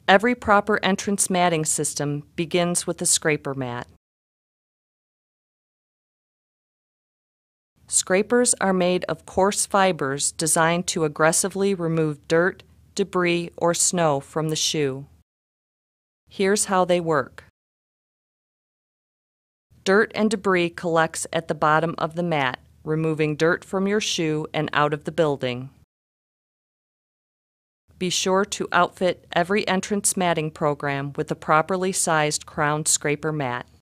Every proper entrance matting system begins with a scraper mat. Scrapers are made of coarse fibers designed to aggressively remove dirt, debris, or snow from the shoe. Here's how they work. Dirt and debris collects at the bottom of the mat, removing dirt from your shoe and out of the building. Be sure to outfit every entrance matting program with a properly sized crown scraper mat.